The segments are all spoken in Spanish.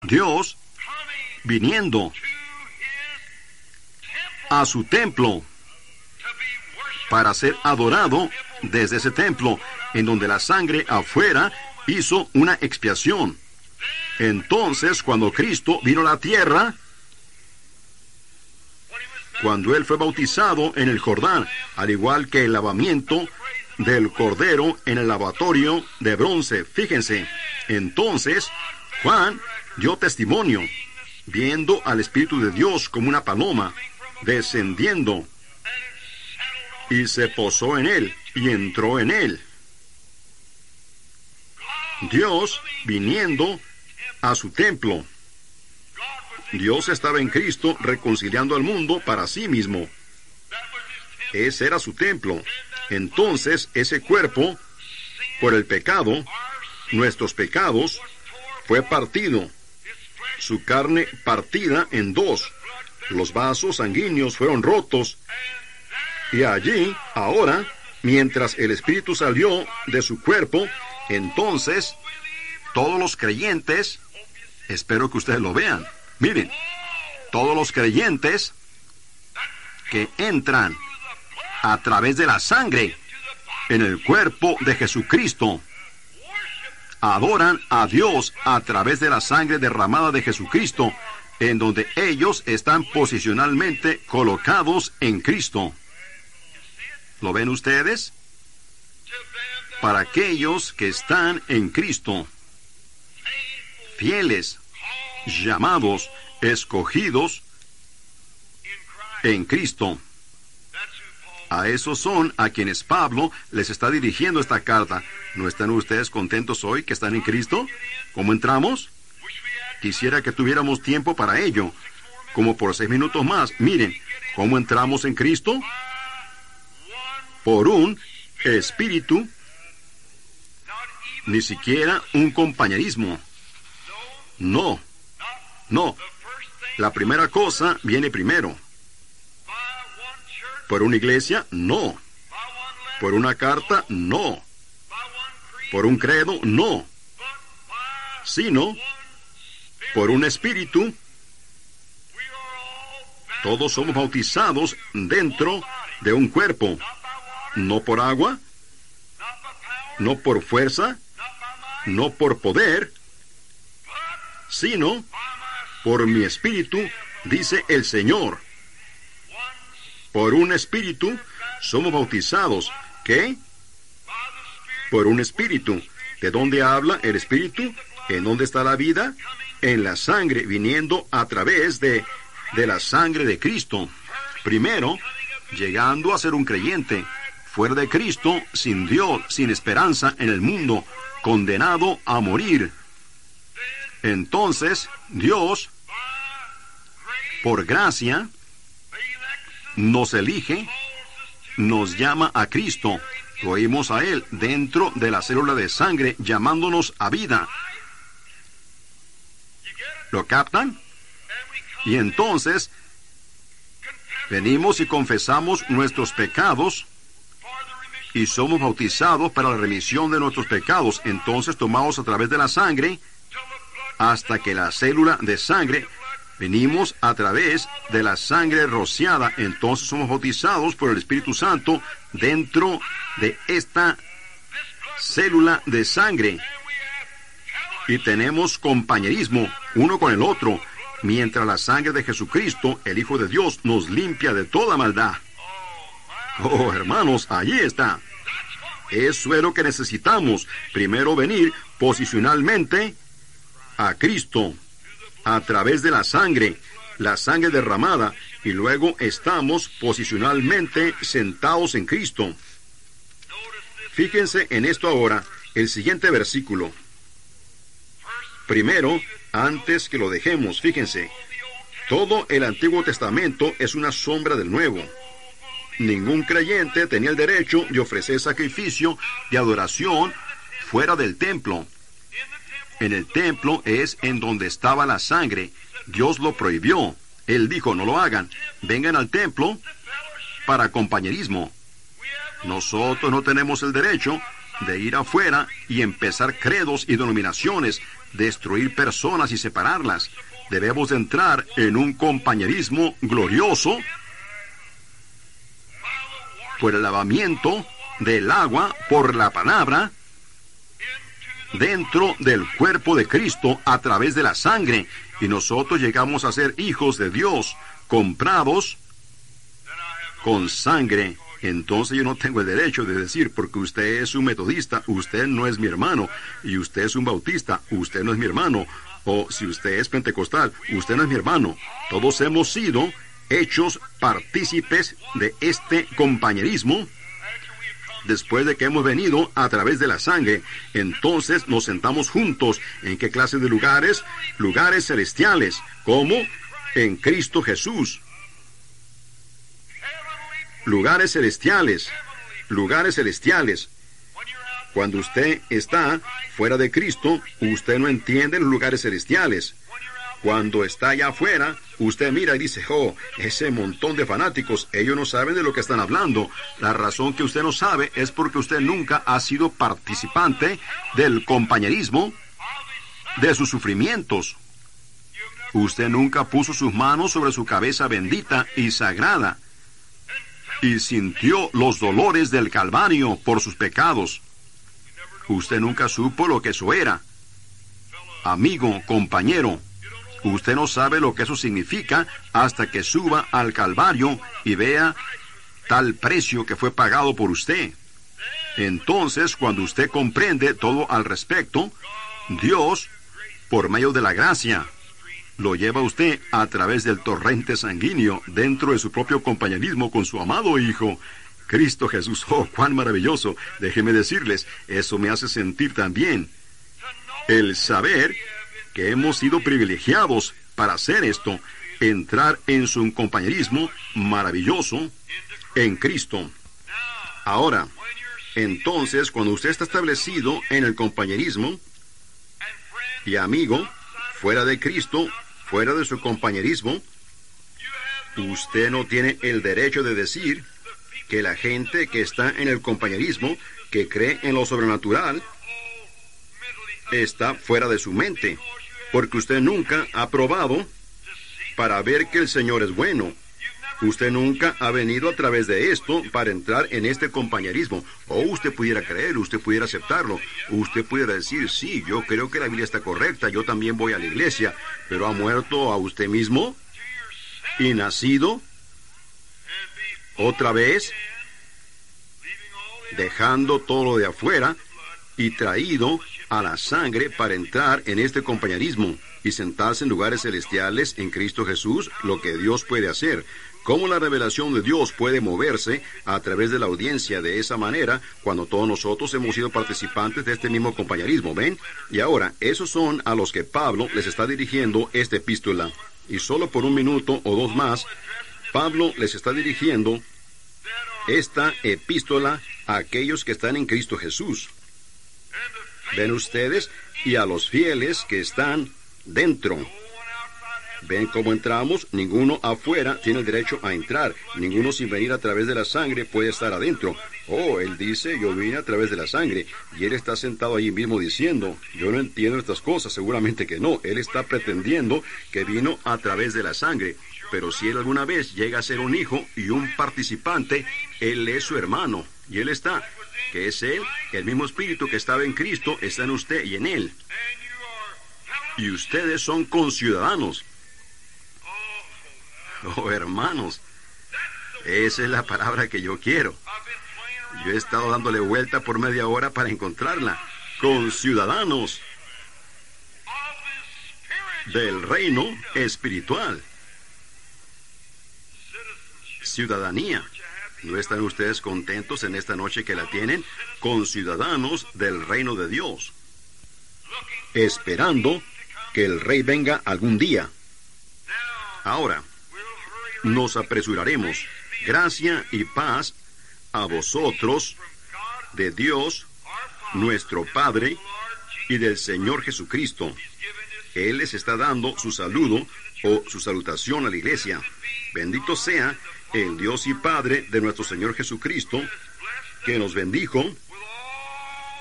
Dios viniendo a su templo para ser adorado desde ese templo, en donde la sangre afuera hizo una expiación. Entonces, cuando Cristo vino a la tierra, cuando Él fue bautizado en el Jordán, al igual que el lavamiento del Cordero en el lavatorio de bronce, fíjense, entonces Juan dio testimonio, viendo al Espíritu de Dios como una paloma, descendiendo, y se posó en Él, y entró en Él. Dios viniendo a su templo. Dios estaba en Cristo reconciliando al mundo para sí mismo. Ese era su templo. Entonces, ese cuerpo, por el pecado, nuestros pecados, fue partido. Su carne partida en dos. Los vasos sanguíneos fueron rotos. Y allí, ahora, mientras el Espíritu salió de su cuerpo, entonces, todos los creyentes, espero que ustedes lo vean, miren, todos los creyentes que entran a través de la sangre en el cuerpo de Jesucristo, adoran a Dios a través de la sangre derramada de Jesucristo, en donde ellos están posicionalmente colocados en Cristo. ¿Lo ven ustedes? Para aquellos que están en Cristo, fieles, llamados, escogidos en Cristo. A esos son a quienes Pablo les está dirigiendo esta carta. ¿No están ustedes contentos hoy que están en Cristo? ¿Cómo entramos? Quisiera que tuviéramos tiempo para ello, como por 6 minutos más. Miren, ¿cómo entramos en Cristo? Por un espíritu, ni siquiera un compañerismo. No, no. La primera cosa viene primero. Por una iglesia, no. Por una carta, no. Por un credo, no. Sino, por un espíritu, todos somos bautizados dentro de un cuerpo. No por agua, no por fuerza, no por poder, sino por mi espíritu, dice el Señor. Por un espíritu somos bautizados. ¿Qué? Por un espíritu. ¿De dónde habla el espíritu? ¿En dónde está la vida? En la sangre, viniendo a través de la sangre de Cristo. Primero, llegando a ser un creyente. Fuera de Cristo, sin Dios, sin esperanza en el mundo, condenado a morir. Entonces, Dios, por gracia, nos elige, nos llama a Cristo, lo oímos a Él dentro de la célula de sangre, llamándonos a vida. ¿Lo captan? Y entonces, venimos y confesamos nuestros pecados, y somos bautizados para la remisión de nuestros pecados. Entonces tomamos a través de la sangre, hasta que la célula de sangre, venimos a través de la sangre rociada. Entonces somos bautizados por el Espíritu Santo dentro de esta célula de sangre. Y tenemos compañerismo uno con el otro, mientras la sangre de Jesucristo, el Hijo de Dios, nos limpia de toda maldad. Oh, hermanos, allí está. Eso es lo que necesitamos. Primero venir posicionalmente a Cristo, a través de la sangre derramada, y luego estamos posicionalmente sentados en Cristo. Fíjense en esto ahora, el siguiente versículo. Primero, antes que lo dejemos, fíjense, todo el Antiguo Testamento es una sombra del Nuevo. Ningún creyente tenía el derecho de ofrecer sacrificio de adoración fuera del templo. En el templo es en donde estaba la sangre. Dios lo prohibió. Él dijo, no lo hagan. Vengan al templo para compañerismo. Nosotros no tenemos el derecho de ir afuera y empezar credos y denominaciones, destruir personas y separarlas. Debemos de entrar en un compañerismo glorioso por el lavamiento del agua, por la palabra, dentro del cuerpo de Cristo a través de la sangre. Y nosotros llegamos a ser hijos de Dios, comprados con sangre. Entonces yo no tengo el derecho de decir, porque usted es un metodista, usted no es mi hermano, y usted es un bautista, usted no es mi hermano, o si usted es pentecostal, usted no es mi hermano. Todos hemos sido hechos partícipes de este compañerismo después de que hemos venido a través de la sangre. Entonces nos sentamos juntos. ¿En qué clase de lugares? Lugares celestiales, como en Cristo Jesús. Lugares celestiales, lugares celestiales. Cuando usted está fuera de Cristo, usted no entiende los lugares celestiales. Cuando está allá afuera, usted mira y dice, oh, ese montón de fanáticos, ellos no saben de lo que están hablando. La razón que usted no sabe es porque usted nunca ha sido participante del compañerismo de sus sufrimientos. Usted nunca puso sus manos sobre su cabeza bendita y sagrada y sintió los dolores del Calvario por sus pecados. Usted nunca supo lo que eso era. Amigo, compañero, usted no sabe lo que eso significa hasta que suba al Calvario y vea tal precio que fue pagado por usted. Entonces, cuando usted comprende todo al respecto, Dios, por medio de la gracia, lo lleva a usted a través del torrente sanguíneo dentro de su propio compañerismo con su amado Hijo, Cristo Jesús. ¡Oh, cuán maravilloso! Déjenme decirles, eso me hace sentir también el saber que hemos sido privilegiados para hacer esto, entrar en su compañerismo maravilloso en Cristo. Ahora, entonces, cuando usted está establecido en el compañerismo y amigo, fuera de Cristo, fuera de su compañerismo, usted no tiene el derecho de decir que la gente que está en el compañerismo, que cree en lo sobrenatural, está fuera de su mente, porque usted nunca ha probado para ver que el Señor es bueno. Usted nunca ha venido a través de esto para entrar en este compañerismo. O usted pudiera creer, usted pudiera aceptarlo, usted pudiera decir, sí, yo creo que la Biblia está correcta, yo también voy a la iglesia, pero ha muerto a usted mismo y nacido otra vez, dejando todo lo de afuera y traído a la sangre para entrar en este compañerismo y sentarse en lugares celestiales en Cristo Jesús, lo que Dios puede hacer. Cómo la revelación de Dios puede moverse a través de la audiencia de esa manera cuando todos nosotros hemos sido participantes de este mismo compañerismo, ¿ven? Y ahora, esos son a los que Pablo les está dirigiendo esta epístola. Y solo por un minuto o dos más, Pablo les está dirigiendo esta epístola a aquellos que están en Cristo Jesús. ¿Ven ustedes? Y a los fieles que están dentro. ¿Ven cómo entramos? Ninguno afuera tiene el derecho a entrar. Ninguno sin venir a través de la sangre puede estar adentro. Oh, él dice, yo vine a través de la sangre. Y él está sentado allí mismo diciendo, yo no entiendo estas cosas. Seguramente que no. Él está pretendiendo que vino a través de la sangre. Pero si él alguna vez llega a ser un hijo y un participante, él es su hermano. Y él está, que es él, el mismo espíritu que estaba en Cristo, está en usted y en él. Y ustedes son conciudadanos. Oh, hermanos, esa es la palabra que yo quiero. Yo he estado dándole vuelta por media hora para encontrarla. Conciudadanos del reino espiritual. Ciudadanía. ¿No están ustedes contentos en esta noche que la tienen? Conciudadanos del reino de Dios, esperando que el Rey venga algún día. Ahora, nos apresuraremos. Gracia y paz a vosotros, de Dios, nuestro Padre, y del Señor Jesucristo. Él les está dando su saludo o su salutación a la iglesia. Bendito sea el Dios y Padre de nuestro Señor Jesucristo, que nos bendijo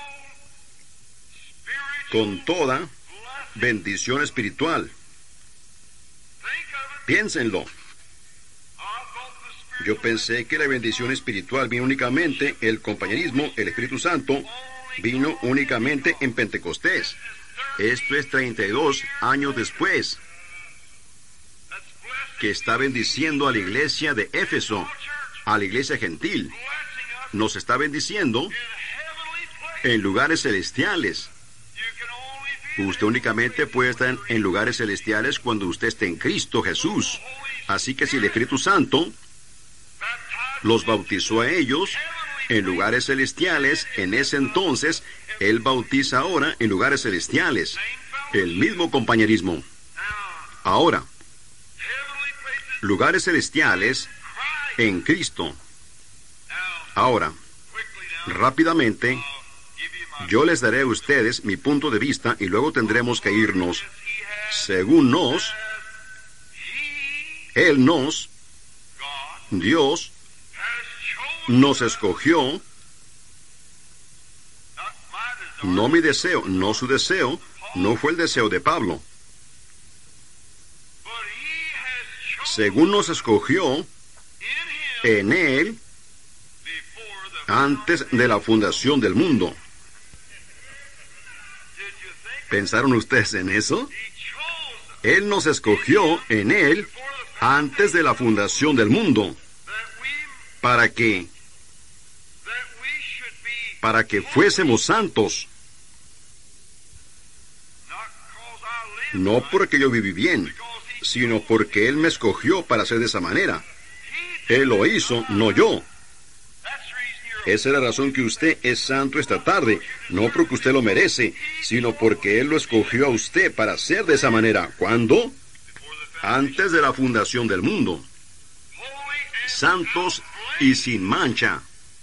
con toda bendición espiritual. Piénsenlo. Yo pensé que la bendición espiritual vino únicamente, el compañerismo, el Espíritu Santo, vino únicamente en Pentecostés. Esto es 32 años después, que está bendiciendo a la iglesia de Éfeso, a la iglesia gentil. Nos está bendiciendo en lugares celestiales. Usted únicamente puede estar en lugares celestiales cuando usted esté en Cristo Jesús. Así que si el Espíritu Santo los bautizó a ellos en lugares celestiales, en ese entonces, Él bautiza ahora en lugares celestiales. El mismo compañerismo. Ahora, lugares celestiales en Cristo. Ahora, rápidamente, yo les daré a ustedes mi punto de vista y luego tendremos que irnos. Según Dios nos escogió, no mi deseo, no su deseo, no fue el deseo de Pablo. Según nos escogió en Él antes de la fundación del mundo. ¿Pensaron ustedes en eso? Él nos escogió en Él antes de la fundación del mundo. ¿Para qué? Para que fuésemos santos. No porque yo viví bien, sino porque Él me escogió para ser de esa manera. Él lo hizo, no yo. Esa es la razón que usted es santo esta tarde, no porque usted lo merece, sino porque Él lo escogió a usted para ser de esa manera. ¿Cuándo? Antes de la fundación del mundo. Santos y sin mancha.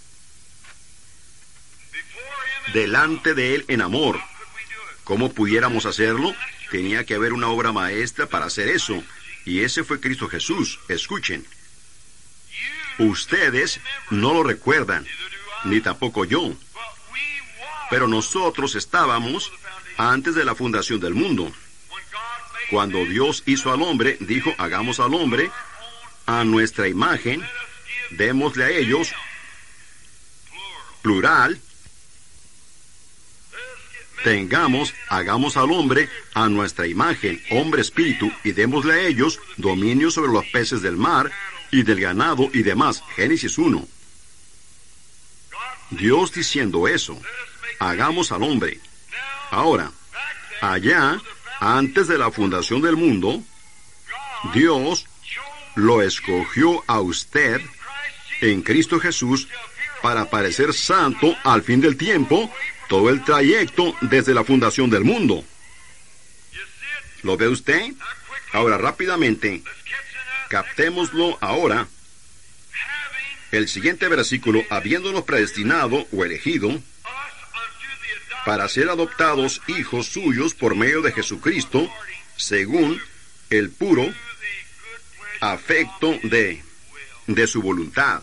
Delante de Él en amor. ¿Cómo pudiéramos hacerlo? Tenía que haber una obra maestra para hacer eso. Y ese fue Cristo Jesús. Escuchen. Ustedes no lo recuerdan, ni tampoco yo. Pero nosotros estábamos antes de la fundación del mundo. Cuando Dios hizo al hombre, dijo, hagamos al hombre a nuestra imagen, démosle a ellos, plural, hagamos al hombre a nuestra imagen, hombre espíritu, y démosle a ellos dominio sobre los peces del mar y del ganado y demás. Génesis 1. Dios diciendo eso, hagamos al hombre. Ahora, allá, antes de la fundación del mundo, Dios lo escogió a usted en Cristo Jesús para parecer santo al fin del tiempo, todo el trayecto desde la fundación del mundo. ¿Lo ve usted? Ahora, rápidamente, captémoslo ahora. El siguiente versículo, habiéndonos predestinado o elegido para ser adoptados hijos suyos por medio de Jesucristo, según el puro afecto de su voluntad.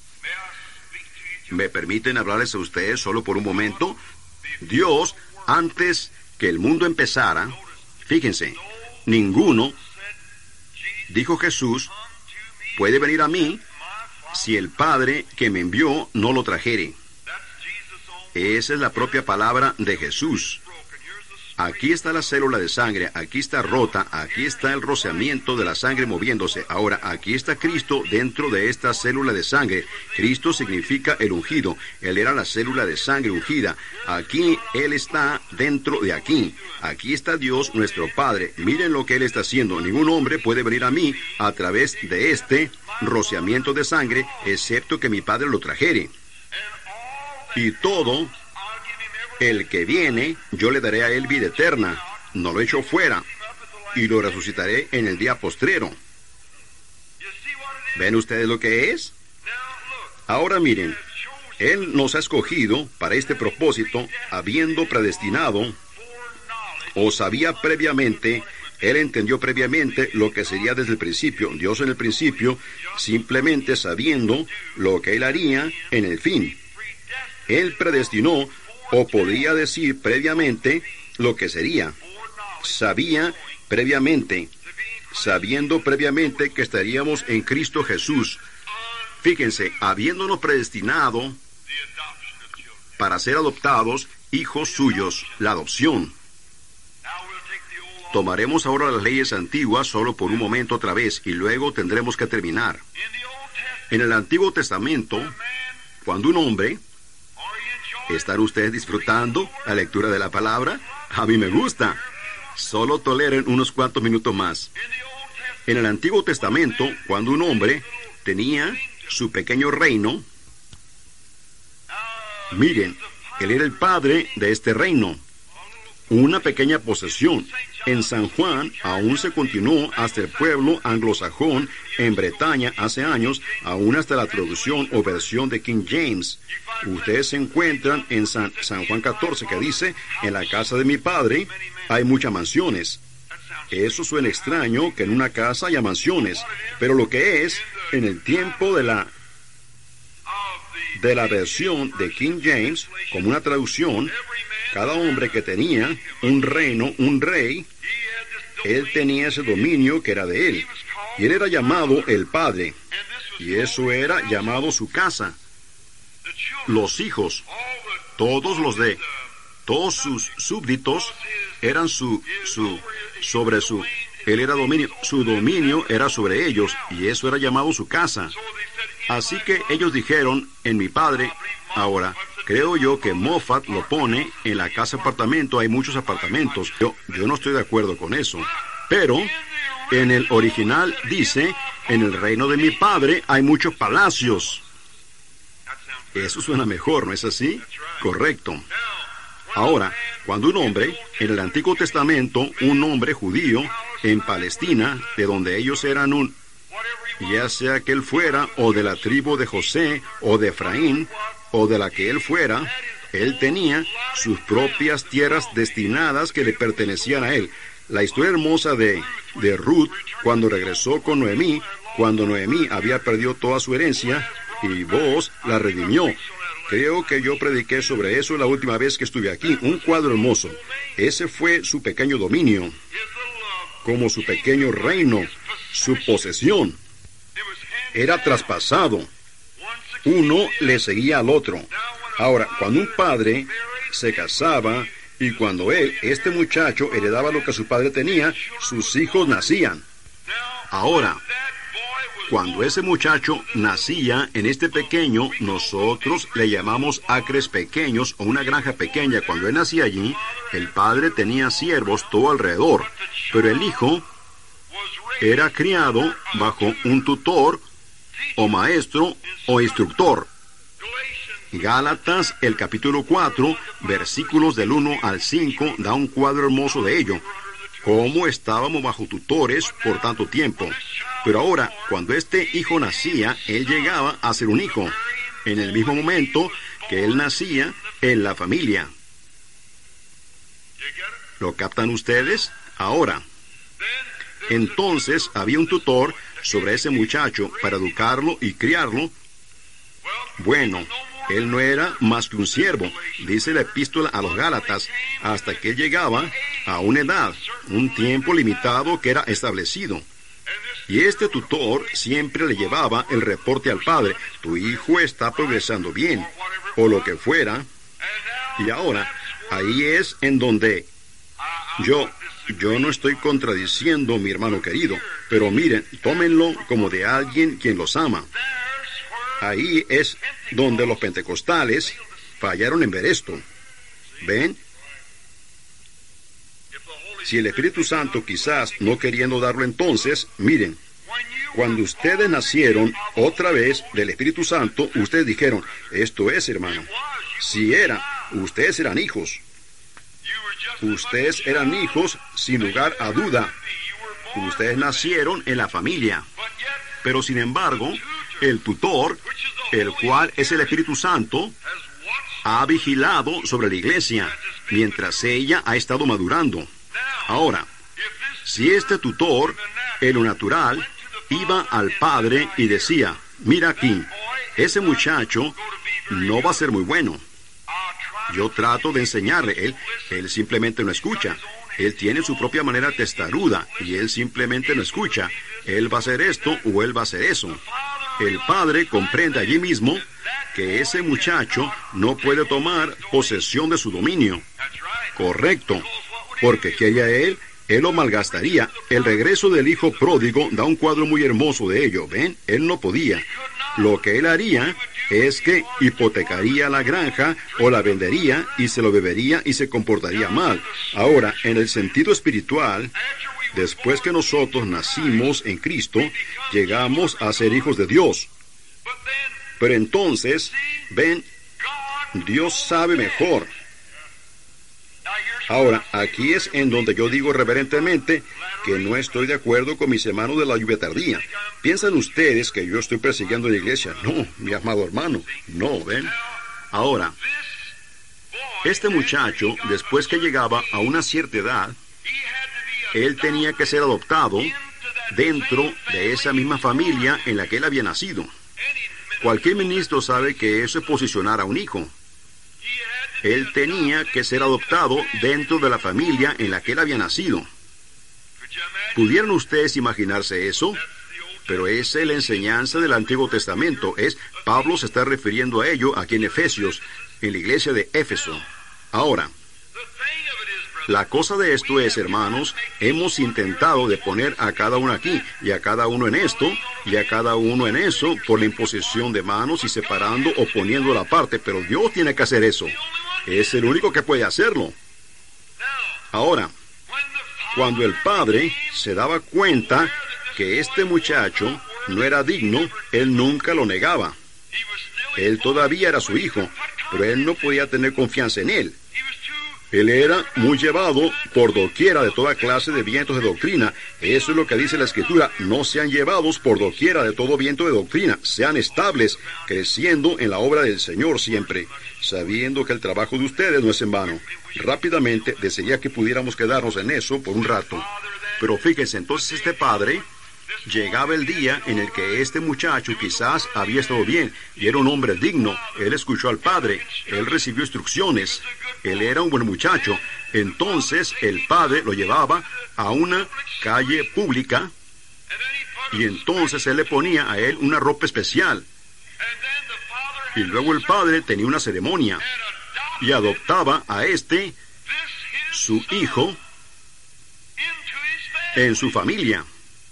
¿Me permiten hablarles a ustedes solo por un momento? Dios, antes que el mundo empezara, fíjense, ninguno, dijo Jesús, puede venir a mí si el Padre que me envió no lo trajere. Esa es la propia palabra de Jesús. Aquí está la célula de sangre, aquí está rota, aquí está el rociamiento de la sangre moviéndose. Ahora, aquí está Cristo dentro de esta célula de sangre. Cristo significa el ungido. Él era la célula de sangre ungida. Aquí, Él está dentro de aquí. Aquí está Dios, nuestro Padre. Miren lo que Él está haciendo. Ningún hombre puede venir a mí a través de este rociamiento de sangre, excepto que mi Padre lo trajere. Y todo el que viene, yo le daré a él vida eterna, no lo echo fuera, y lo resucitaré en el día postrero. ¿Ven ustedes lo que es? Ahora miren, Él nos ha escogido para este propósito, habiendo predestinado, o sabía previamente, Él entendió previamente lo que sería desde el principio. Dios en el principio, simplemente sabiendo lo que Él haría en el fin. Él predestinó, o podría decir previamente, lo que sería. Sabiendo previamente que estaríamos en Cristo Jesús. Fíjense, habiéndonos predestinado para ser adoptados hijos suyos, la adopción. Tomaremos ahora las leyes antiguas solo por un momento otra vez y luego tendremos que terminar. En el Antiguo Testamento, cuando un hombre... ¿Están ustedes disfrutando la lectura de la palabra? A mí me gusta. Solo toleren unos cuantos minutos más. En el Antiguo Testamento, cuando un hombre tenía su pequeño reino, miren, él era el padre de este reino. Una pequeña posesión. En San Juan aún se continuó hasta el pueblo anglosajón en Bretaña hace años, aún hasta la traducción o versión de King James. Ustedes se encuentran en San Juan 14 que dice, en la casa de mi padre hay muchas mansiones. Eso suena extraño que en una casa haya mansiones, pero lo que es, en el tiempo de la versión de King James, como una traducción, cada hombre que tenía un reino, un rey, él tenía ese dominio que era de él. Y él era llamado el padre. Y eso era llamado su casa. Los hijos, todos sus súbditos, eran él era dominio, su dominio era sobre ellos, y eso era llamado su casa. Así que ellos dijeron, en mi padre, ahora, creo yo que Moffat lo pone en la casa apartamento, hay muchos apartamentos. Yo no estoy de acuerdo con eso. Pero, en el original dice, en el reino de mi padre hay muchos palacios. Eso suena mejor, ¿no es así? Correcto. Ahora, cuando un hombre, en el Antiguo Testamento, un hombre judío, en Palestina, de donde ellos eran ya sea que él fuera, o de la tribu de José, o de Efraín, o de la que él fuera, él tenía sus propias tierras destinadas que le pertenecían a él. La historia hermosa de Ruth, cuando regresó con Noemí, cuando Noemí había perdido toda su herencia, y Boaz la redimió. Creo que yo prediqué sobre eso la última vez que estuve aquí. Un cuadro hermoso. Ese fue su pequeño dominio, como su pequeño reino, su posesión. Era traspasado. Uno le seguía al otro. Ahora, cuando un padre se casaba y cuando este muchacho, heredaba lo que su padre tenía, sus hijos nacían. Ahora, cuando ese muchacho nacía en este pequeño, nosotros le llamamos acres pequeños o una granja pequeña. Cuando él nacía allí, el padre tenía siervos todo alrededor, pero el hijo era criado bajo un tutor o maestro o instructor. Gálatas, el capítulo 4, versículos del 1 al 5, da un cuadro hermoso de ello. Cómo estábamos bajo tutores por tanto tiempo. Pero ahora, cuando este hijo nacía, él llegaba a ser un hijo, en el mismo momento que él nacía en la familia. ¿Lo captan ustedes? Ahora, entonces había un tutor sobre ese muchacho para educarlo y criarlo. Bueno, él no era más que un siervo, dice la epístola a los Gálatas, hasta que él llegaba a una edad, un tiempo limitado que era establecido. Y este tutor siempre le llevaba el reporte al padre: tu hijo está progresando bien, o lo que fuera. Y ahora, ahí es en donde yo no estoy contradiciendo, mi hermano querido, pero miren, tómenlo como de alguien quien los ama. Ahí es donde los pentecostales fallaron en ver esto. ¿Ven? Si el Espíritu Santo quizás no queriendo darlo entonces, miren, cuando ustedes nacieron otra vez del Espíritu Santo, ustedes dijeron, esto es, hermano. Si era, ustedes eran hijos. Ustedes eran hijos sin lugar a duda. Ustedes nacieron en la familia. Pero sin embargo, el tutor, el cual es el Espíritu Santo, ha vigilado sobre la iglesia mientras ella ha estado madurando. Ahora, si este tutor, en lo natural, iba al padre y decía, mira aquí, ese muchacho no va a ser muy bueno. Yo trato de enseñarle. Él simplemente no escucha. Él tiene su propia manera testaruda y él simplemente no escucha. Él va a hacer esto o él va a hacer eso. El padre comprende allí mismo que ese muchacho no puede tomar posesión de su dominio. Correcto. Porque ¿qué haría él? Él lo malgastaría. El regreso del hijo pródigo da un cuadro muy hermoso de ello. ¿Ven? Él no podía. Lo que él haría es que hipotecaría la granja o la vendería y se lo bebería y se comportaría mal. Ahora, en el sentido espiritual, después que nosotros nacimos en Cristo, llegamos a ser hijos de Dios. Pero entonces, ven, Dios sabe mejor. Ahora, aquí es en donde yo digo reverentemente que no estoy de acuerdo con mis hermanos de la lluvia tardía. ¿Piensan ustedes que yo estoy persiguiendo a la iglesia? No, mi amado hermano, no, ¿ven? Ahora, este muchacho, después que llegaba a una cierta edad, él tenía que ser adoptado dentro de esa misma familia en la que él había nacido. Cualquier ministro sabe que eso es posicionar a un hijo. Él tenía que ser adoptado dentro de la familia en la que él había nacido. ¿Pudieran ustedes imaginarse eso? Pero esa es la enseñanza del Antiguo Testamento. Pablo se está refiriendo a ello aquí en Efesios, en la iglesia de Éfeso. Ahora, la cosa de esto es, hermanos, hemos intentado de poner a cada uno aquí, y a cada uno en esto, y a cada uno en eso, por la imposición de manos y separando o poniendo la parte, pero Dios tiene que hacer eso. Es el único que puede hacerlo. Ahora, cuando el padre se daba cuenta que este muchacho no era digno, él nunca lo negaba. Él todavía era su hijo, pero él no podía tener confianza en él. Él era muy llevado por doquiera de toda clase de vientos de doctrina. Eso es lo que dice la Escritura. No sean llevados por doquiera de todo viento de doctrina. Sean estables, creciendo en la obra del Señor siempre, sabiendo que el trabajo de ustedes no es en vano. Rápidamente, desearía que pudiéramos quedarnos en eso por un rato. Pero fíjense, entonces este padre, llegaba el día en el que este muchacho quizás había estado bien y era un hombre digno. Él escuchó al padre, él recibió instrucciones, él era un buen muchacho. Entonces el padre lo llevaba a una calle pública y entonces él le ponía a él una ropa especial. Y luego el padre tenía una ceremonia y adoptaba a su hijo, en su familia.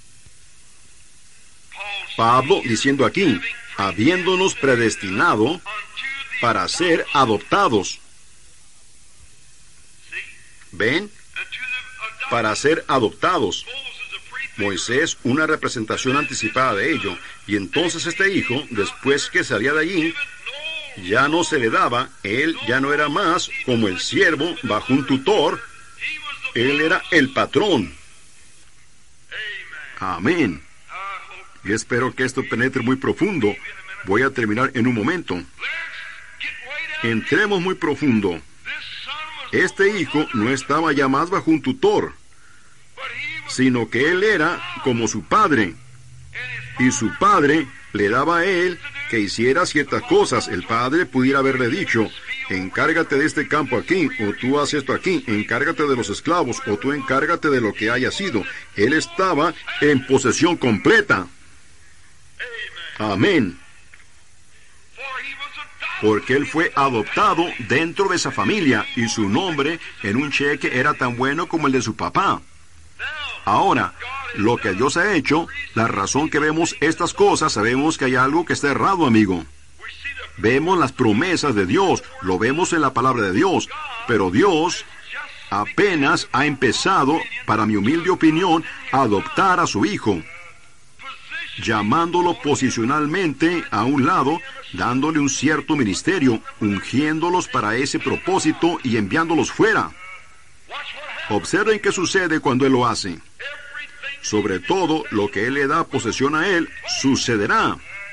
Pablo diciendo aquí, habiéndonos predestinado para ser adoptados. ¿Ven? Para ser adoptados. Moisés, una representación anticipada de ello. Y entonces este hijo, después que salía de allí, ya no se le daba, él ya no era más como el siervo bajo un tutor, él era el patrón. Amén. Y espero que esto penetre muy profundo. Voy a terminar en un momento. Entremos muy profundo. Este hijo no estaba ya más bajo un tutor, sino que él era como su padre. Y su padre le daba a él que hiciera ciertas cosas. El padre pudiera haberle dicho, encárgate de este campo aquí, o tú haces esto aquí, encárgate de los esclavos, o tú encárgate de lo que haya sido. Él estaba en posesión completa. Amén. Porque él fue adoptado dentro de esa familia y su nombre en un cheque era tan bueno como el de su papá. Ahora, lo que Dios ha hecho, la razón que vemos estas cosas, sabemos que hay algo que está errado, amigo. Vemos las promesas de Dios, lo vemos en la palabra de Dios, pero Dios apenas ha empezado, para mi humilde opinión, a adoptar a su hijo, llamándolo posicionalmente a un lado, dándole un cierto ministerio, ungiéndolos para ese propósito y enviándolos fuera. Observen qué sucede cuando Él lo hace. Sobre todo, lo que Él le da posesión a Él, sucederá.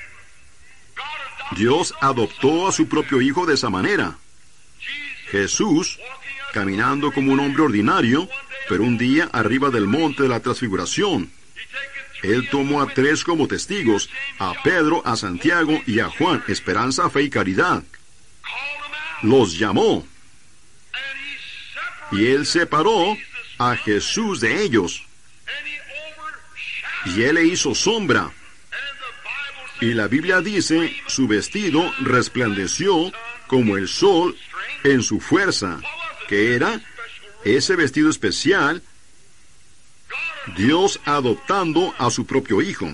Dios adoptó a su propio hijo de esa manera. Jesús, caminando como un hombre ordinario, pero un día arriba del monte de la transfiguración, Él tomó a 3 como testigos, a Pedro, a Santiago y a Juan, esperanza, fe y caridad. Los llamó. Y Él separó a Jesús de ellos. Y Él le hizo sombra. Y la Biblia dice, su vestido resplandeció como el sol en su fuerza. ¿Qué era? Ese vestido especial, Dios adoptando a su propio Hijo.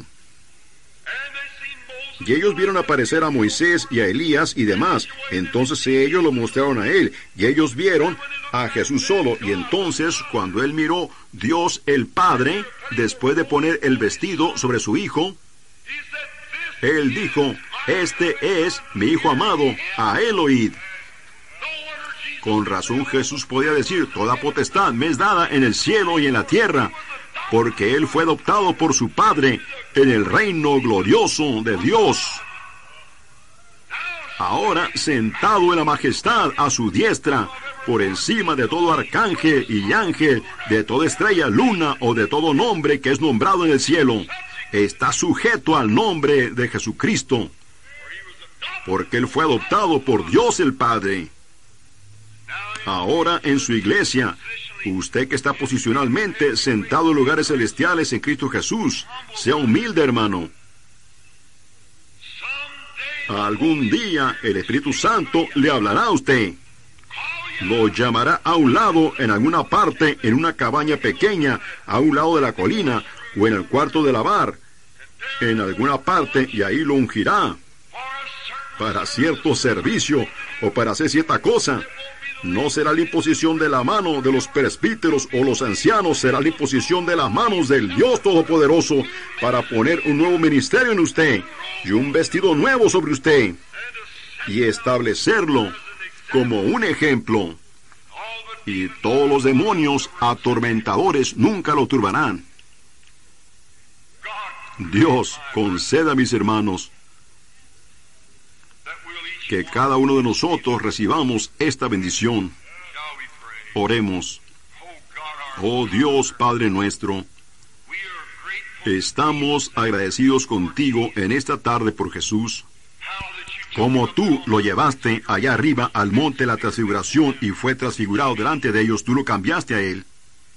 Y ellos vieron aparecer a Moisés y a Elías y demás. Entonces ellos lo mostraron a Él. Y ellos vieron a Jesús solo. Y entonces, cuando Él miró Dios el Padre, después de poner el vestido sobre su Hijo, Él dijo, este es mi Hijo amado, a Él oíd. Con razón Jesús podía decir, toda potestad me es dada en el cielo y en la tierra, porque Él fue adoptado por su Padre en el reino glorioso de Dios. Ahora, sentado en la majestad a su diestra, por encima de todo arcángel y ángel, de toda estrella, luna o de todo nombre que es nombrado en el cielo, está sujeto al nombre de Jesucristo, porque Él fue adoptado por Dios el Padre. Ahora en su iglesia, usted que está posicionalmente sentado en lugares celestiales en Cristo Jesús, sea humilde, hermano. Algún día el Espíritu Santo le hablará a usted. Lo llamará a un lado, en alguna parte, en una cabaña pequeña, a un lado de la colina, o en el cuarto de lavar, en alguna parte, y ahí lo ungirá para cierto servicio o para hacer cierta cosa. No será la imposición de la mano de los presbíteros o los ancianos, será la imposición de las manos del Dios Todopoderoso para poner un nuevo ministerio en usted y un vestido nuevo sobre usted y establecerlo como un ejemplo. Y todos los demonios atormentadores nunca lo turbarán. Dios conceda a mis hermanos que cada uno de nosotros recibamos esta bendición. Oremos. Oh Dios Padre nuestro, estamos agradecidos contigo en esta tarde por Jesús, como tú lo llevaste allá arriba al monte de la transfiguración y fue transfigurado delante de ellos, tú lo cambiaste a Él.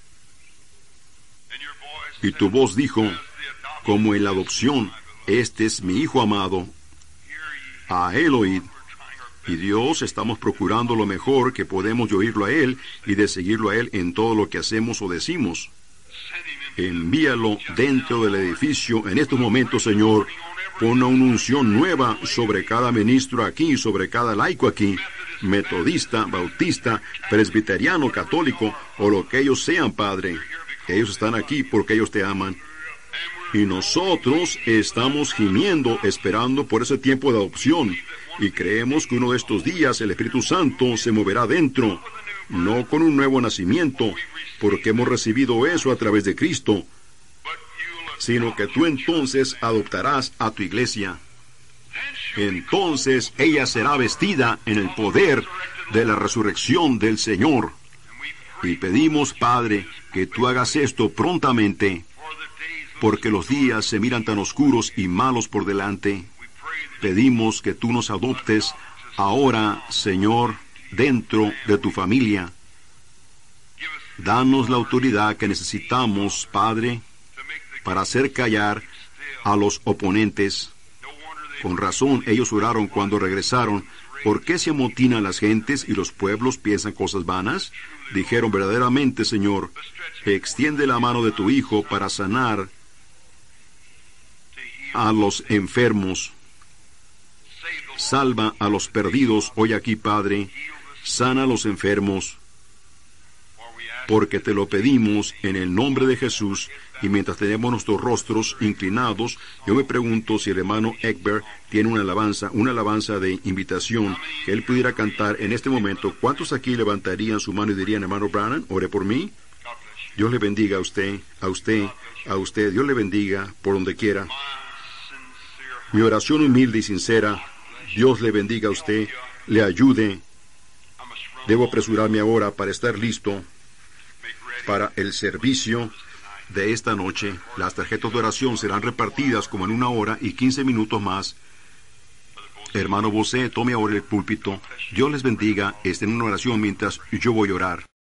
Y tu voz dijo, como en la adopción, este es mi Hijo amado, a Él oíd. Y Dios, estamos procurando lo mejor que podemos de oírlo a Él y de seguirlo a Él en todo lo que hacemos o decimos. Envíalo dentro del edificio en estos momentos, Señor. Pon una unción nueva sobre cada ministro aquí, sobre cada laico aquí, metodista, bautista, presbiteriano, católico, o lo que ellos sean, Padre. Ellos están aquí porque ellos te aman. Y nosotros estamos gimiendo, esperando por ese tiempo de adopción. Y creemos que uno de estos días el Espíritu Santo se moverá dentro, no con un nuevo nacimiento, porque hemos recibido eso a través de Cristo, sino que tú entonces adoptarás a tu iglesia. Entonces ella será vestida en el poder de la resurrección del Señor. Y pedimos, Padre, que tú hagas esto prontamente, porque los días se miran tan oscuros y malos por delante. Pedimos que tú nos adoptes ahora, Señor, dentro de tu familia. Danos la autoridad que necesitamos, Padre, para hacer callar a los oponentes. Con razón, ellos oraron cuando regresaron. ¿Por qué se amotinan las gentes y los pueblos piensan cosas vanas? Dijeron verdaderamente, Señor, extiende la mano de tu Hijo para sanar a los enfermos. Salva a los perdidos hoy aquí, Padre. Sana a los enfermos. Porque te lo pedimos en el nombre de Jesús. Y mientras tenemos nuestros rostros inclinados, yo me pregunto si el hermano Egbert tiene una alabanza de invitación que él pudiera cantar en este momento. ¿Cuántos aquí levantarían su mano y dirían, hermano Branham, ore por mí? Dios le bendiga a usted, a usted, a usted. Dios le bendiga por donde quiera. Mi oración humilde y sincera, Dios le bendiga a usted, le ayude. Debo apresurarme ahora para estar listo para el servicio de esta noche. Las tarjetas de oración serán repartidas como en 1 hora y 15 minutos más. Hermano Bosé, tome ahora el púlpito. Dios les bendiga. Estén en una oración mientras yo voy a orar.